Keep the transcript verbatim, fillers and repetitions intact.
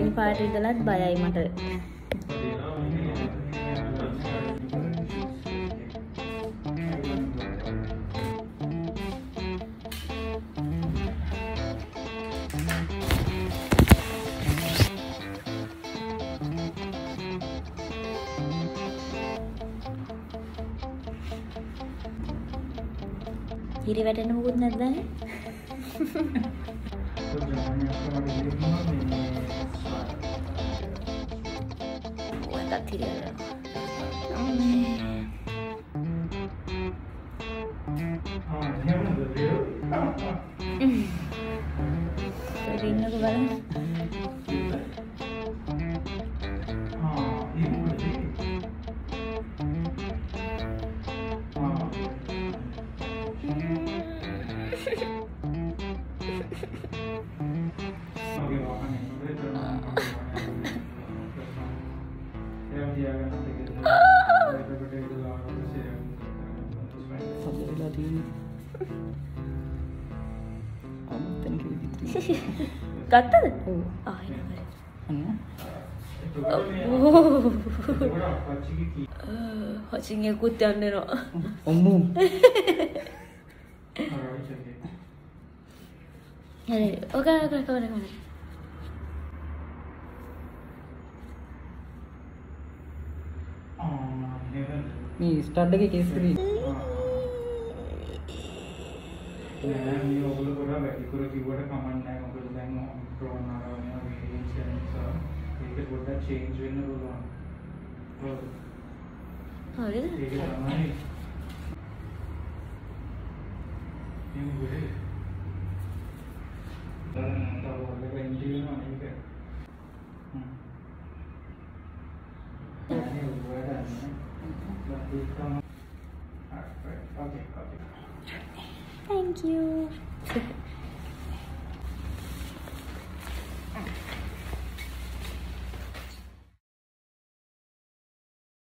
මේ පාට ඉඳලත් බයයි මට. හිරි වැටෙන්න මොකුත් නැද්ද නේ? ඔයකත් හිරි ඉන්නකෝ බලන්න. ගත්තද? ඔව්. ආ එනවා. අන්න. ඕ. හොචින් එකකුත් යන්න එනවා. අම්මෝ. හරි. ඔක ඔක කොහොමද කොහොමද? මේ ස්ටඩ් එකේ කේස් කරේ. නෑ මේ ඔයගොල්ලෝ කරා වැඩි කර කිව්වට කමක් නෑ. මොකද දැන් ප්‍රෝන් ආරවනේ වීඩියෝස් එක නිසා ඒක පොඩ්ඩක් චේන්ජ් වෙන්න පුළුවන්. ඔව්. හරිද? ඒක තමයි. මේ වෙලේ. දැන් තව ඔයගොල්ලෝ ඉන්ටි වෙනවා නේද? හ්ම්. ඒක වඩා Okay, okay. Thank you.